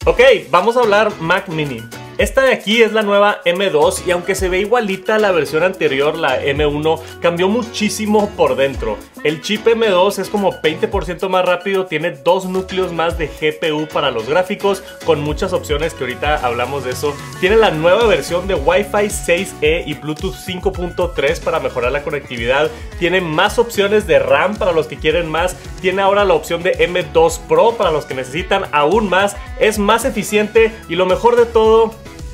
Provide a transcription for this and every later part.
Ok, vamos a hablar Mac Mini. Esta de aquí es la nueva M2 y aunque se ve igualita a la versión anterior, la M1, cambió muchísimo por dentro. El chip M2 es como 20% más rápido, tiene 2 núcleos más de GPU para los gráficos, con muchas opciones que ahorita hablamos de eso. Tiene la nueva versión de Wi-Fi 6E y Bluetooth 5.3 para mejorar la conectividad. Tiene más opciones de RAM para los que quieren más. Tiene ahora la opción de M2 Pro para los que necesitan aún más. Es más eficiente y lo mejor de todo,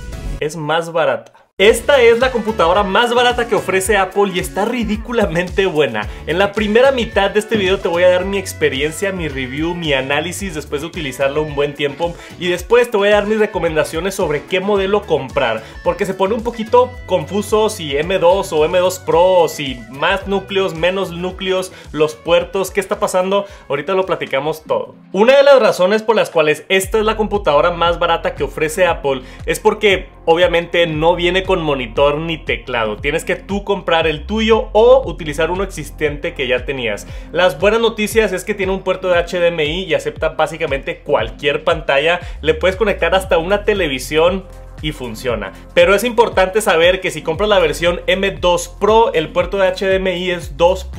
es más barata. Esta es la computadora más barata que ofrece Apple y está ridículamente buena. En la primera mitad de este video te voy a dar mi experiencia, mi review, mi análisis después de utilizarlo un buen tiempo. Y después te voy a dar mis recomendaciones sobre qué modelo comprar, porque se pone un poquito confuso si M2 o M2 Pro, o si más núcleos, menos núcleos, los puertos, qué está pasando. Ahorita lo platicamos todo. Una de las razones por las cuales esta es la computadora más barata que ofrece Apple es porque obviamente no viene con monitor ni teclado. Tienes que tú comprar el tuyo o utilizar uno existente que ya tenías. Las buenas noticias es que tiene un puerto de HDMI y acepta básicamente cualquier pantalla. Le puedes conectar hasta una televisión y funciona. Pero es importante saber que si compras la versión M2 Pro, el puerto de HDMI es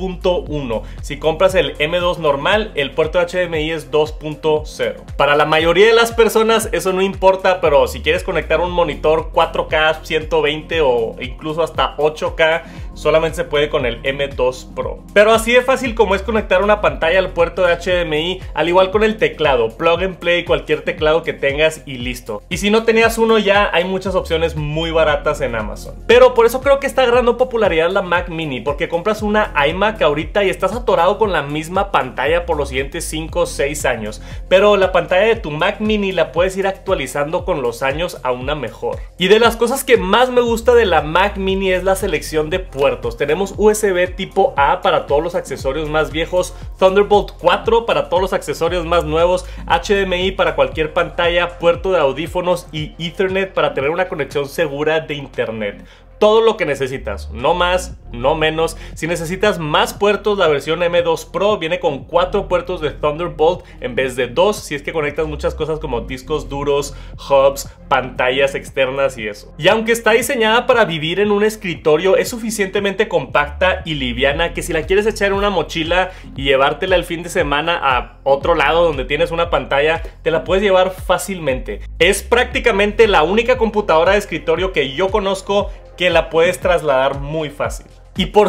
2.1. Si compras el M2 normal, el puerto de HDMI es 2.0. Para la mayoría de las personas eso no importa, pero si quieres conectar un monitor 4K, 120 o incluso hasta 8K, solamente se puede con el M2 Pro. Pero así de fácil como es conectar una pantalla al puerto de HDMI, al igual con el teclado, plug and play cualquier teclado que tengas y listo. Y si no tenías uno ya, hay muchas opciones muy baratas en Amazon. Pero por eso creo que está agarrando popularidad la Mac Mini, porque compras una iMac ahorita y estás atorado con la misma pantalla por los siguientes 5 o 6 años. Pero la pantalla de tu Mac Mini la puedes ir actualizando con los años a una mejor. Y de las cosas que más me gusta de la Mac Mini es la selección de puertos. Tenemos USB tipo A para todos los accesorios más viejos, Thunderbolt 4 para todos los accesorios más nuevos, HDMI para cualquier pantalla, puerto de audífonos y Ethernet para tener una conexión segura de internet. Todo lo que necesitas, no más, no menos. Si necesitas más puertos, la versión M2 Pro viene con 4 puertos de Thunderbolt en vez de 2, si es que conectas muchas cosas como discos duros, hubs, pantallas externas y eso. Y aunque está diseñada para vivir en un escritorio, es suficientemente compacta y liviana que si la quieres echar en una mochila y llevártela el fin de semana a otro lado donde tienes una pantalla, te la puedes llevar fácilmente. Es prácticamente la única computadora de escritorio que yo conozco que la puedes trasladar muy fácil. Y por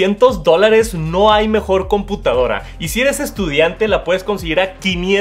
$600 no hay mejor computadora. Y si eres estudiante la puedes conseguir a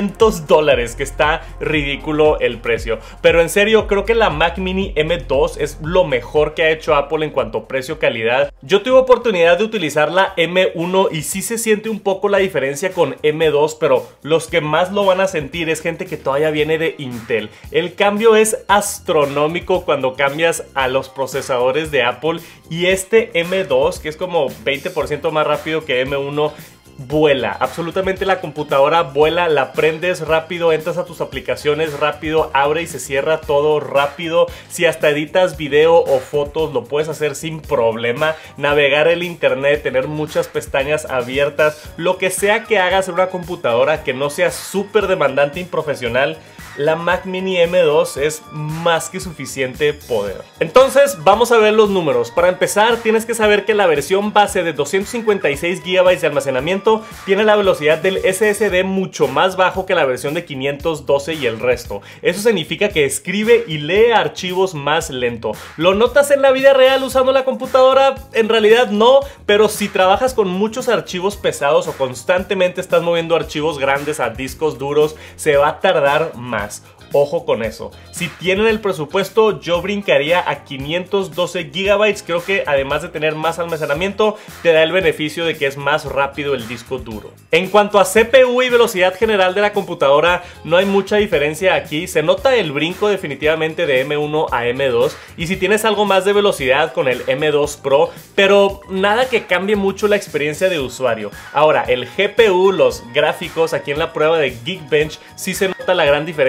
$500, que está ridículo el precio. Pero en serio, creo que la Mac Mini M2 es lo mejor que ha hecho Apple en cuanto a precio-calidad. Yo tuve oportunidad de utilizar la M1 y sí se siente un poco la diferencia con M2, pero los que más lo van a sentir es gente que todavía viene de Intel. El cambio es astronómico cuando cambias a los procesadores de Apple, y este M2, que es como 20% más rápido que M1, vuela. Absolutamente la computadora vuela, la prendes rápido, entras a tus aplicaciones rápido, abre y se cierra todo rápido. Si hasta editas video o fotos lo puedes hacer sin problema. Navegar el internet, tener muchas pestañas abiertas, lo que sea que hagas en una computadora que no sea súper demandante y profesional, la Mac Mini M2 es más que suficiente poder. Entonces vamos a ver los números. Para empezar, tienes que saber que la versión base de 256 GB de almacenamiento tiene la velocidad del SSD mucho más bajo que la versión de 512 y el resto. Eso significa que escribe y lee archivos más lento. ¿Lo notas en la vida real usando la computadora? En realidad no, pero si trabajas con muchos archivos pesados o constantemente estás moviendo archivos grandes a discos duros, se va a tardar más. Ojo con eso. Si tienen el presupuesto, yo brincaría a 512 GB. Creo que además de tener más almacenamiento, te da el beneficio de que es más rápido el disco duro. En cuanto a CPU y velocidad general de la computadora, no hay mucha diferencia aquí. Se nota el brinco definitivamente de M1 a M2. Y si tienes algo más de velocidad con el M2 Pro, pero nada que cambie mucho la experiencia de usuario. Ahora, el GPU, los gráficos, aquí en la prueba de Geekbench, sí se nota la gran diferencia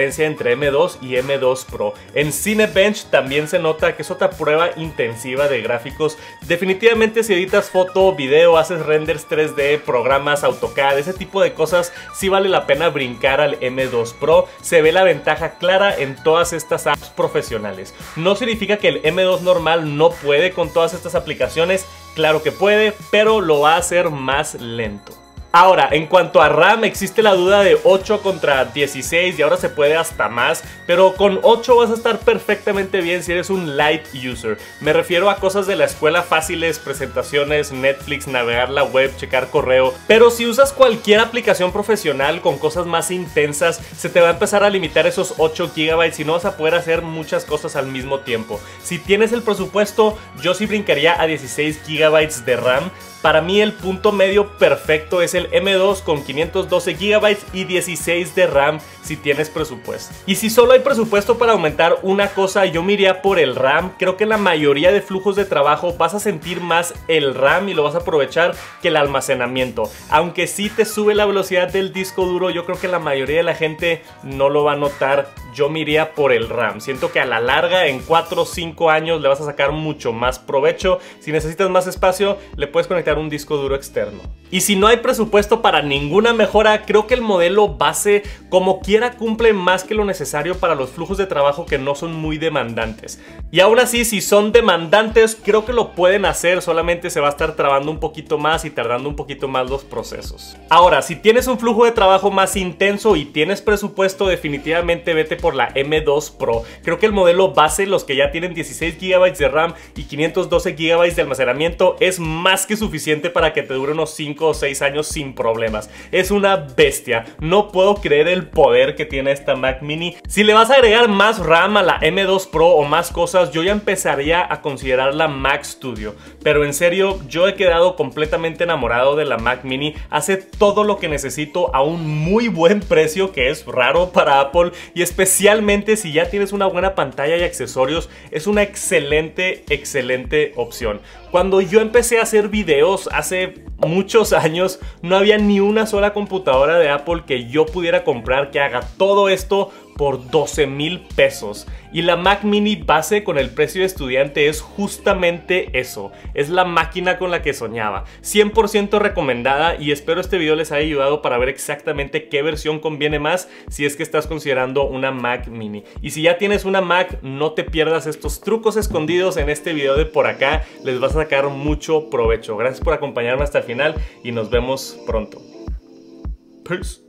diferencia entre M2 y M2 Pro. En Cinebench también se nota que es otra prueba intensiva de gráficos. Definitivamente si editas foto, video, haces renders 3D, programas AutoCAD, ese tipo de cosas, sí vale la pena brincar al M2 Pro. Se ve la ventaja clara en todas estas apps profesionales. No significa que el M2 normal no puede con todas estas aplicaciones, claro que puede, pero lo va a hacer más lento. Ahora, en cuanto a RAM, existe la duda de 8 contra 16 y ahora se puede hasta más, pero con 8 vas a estar perfectamente bien si eres un light user. Me refiero a cosas de la escuela fáciles, presentaciones, Netflix, navegar la web, checar correo, pero si usas cualquier aplicación profesional con cosas más intensas, se te va a empezar a limitar esos 8 GB y no vas a poder hacer muchas cosas al mismo tiempo. Si tienes el presupuesto, yo sí brincaría a 16 GB de RAM. Para mí el punto medio perfecto es el M2 con 512 GB y 16 de RAM si tienes presupuesto. Y si solo hay presupuesto para aumentar una cosa, yo me iría por el RAM. Creo que en la mayoría de flujos de trabajo vas a sentir más el RAM y lo vas a aprovechar que el almacenamiento. Aunque sí te sube la velocidad del disco duro, yo creo que la mayoría de la gente no lo va a notar. Yo me iría por el RAM. Siento que a la larga, en 4 o 5 años, le vas a sacar mucho más provecho. Si necesitas más espacio, le puedes conectar un disco duro externo. Y si no hay presupuesto para ninguna mejora, creo que el modelo base como quiera cumple más que lo necesario para los flujos de trabajo que no son muy demandantes. Y aún así, si son demandantes, creo que lo pueden hacer, solamente se va a estar trabando un poquito más y tardando un poquito más los procesos. Ahora, si tienes un flujo de trabajo más intenso y tienes presupuesto, definitivamente vete por la M2 Pro. Creo que el modelo base, los que ya tienen 16 GB de RAM y 512 GB de almacenamiento, es más que suficiente para que te dure unos 5 o 6 años sin problemas. Es una bestia. No puedo creer el poder que tiene esta Mac Mini. Si le vas a agregar más RAM a la M2 Pro o más cosas, yo ya empezaría a considerar la Mac Studio. Pero en serio, yo he quedado completamente enamorado de la Mac Mini. Hace todo lo que necesito a un muy buen precio, que es raro para Apple, y especialmente si ya tienes una buena pantalla y accesorios, es una excelente opción. Cuando yo empecé a hacer videos hace muchos años, no había ni una sola computadora de Apple que yo pudiera comprar que haga todo esto por 12,000 pesos. Y la Mac Mini base con el precio de estudiante es justamente eso. Es la máquina con la que soñaba. 100% recomendada, y espero este video les haya ayudado para ver exactamente qué versión conviene más si es que estás considerando una Mac Mini. Y si ya tienes una Mac, no te pierdas estos trucos escondidos en este video de por acá. Les vas a sacar mucho provecho. Gracias por acompañarme hasta el final y nos vemos pronto. Peace.